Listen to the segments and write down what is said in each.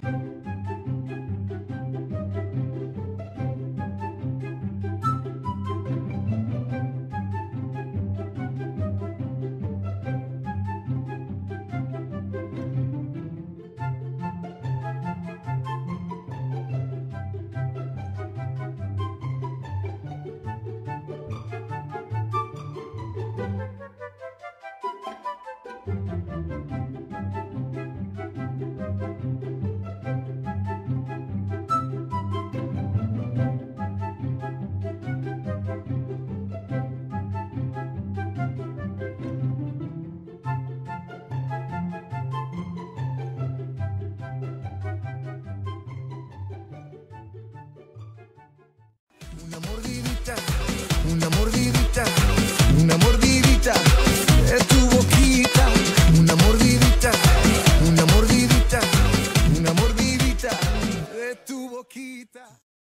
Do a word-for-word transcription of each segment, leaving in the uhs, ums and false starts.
Una mordidita, una mordidita, una mordidita de tu boquita. Una mordidita, una mordidita, una mordidita de tu boquita.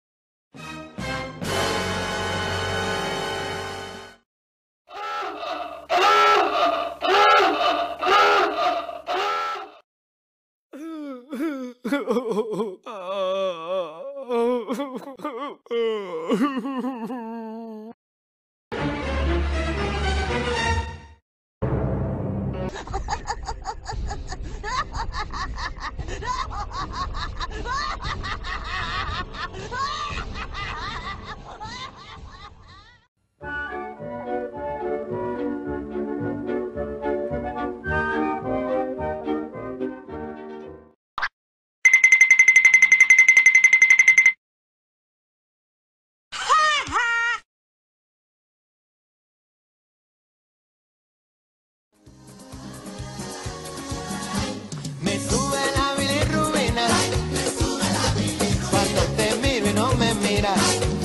Me sube la bilirrubina cuando te miro y no me miras.